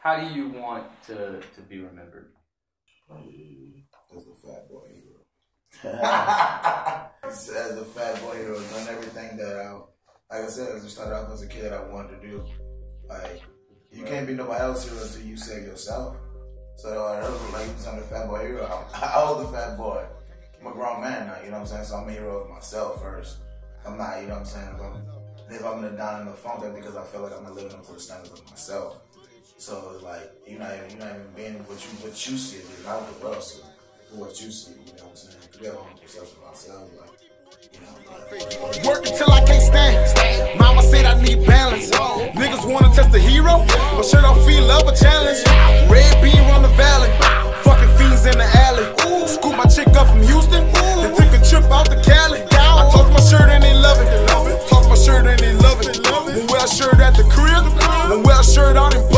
How do you want to be remembered? As a fat boy hero. As a fat boy hero, done everything that like I said, as I started off as a kid, I wanted to do. Like, you can't be nobody else hero until you save yourself. So I heard like, I'm the fat boy hero. I was the fat boy. I'm a grown man now, you know what I'm saying? So I'm a hero of myself first. I'm not, you know what I'm saying? If I'm gonna down in the funk, that's because I feel like I'm not living up to the standards of myself. So it's like, you're not even being what you see, you're not what the world sees. What you see, you know what I'm saying? We have our own perception of ourselves, like, you know. Work until I can't stand. Mama said I need balance. Niggas wanna test the hero, but sure don't feel love a challenge. Red bean run the valley, fucking fiends in the alley. Scoop my chick up from Houston, then took a trip out to Cali. I toss my shirt and they love it. Toss my shirt and they love it. When wear a shirt at the crib, when wear a shirt out in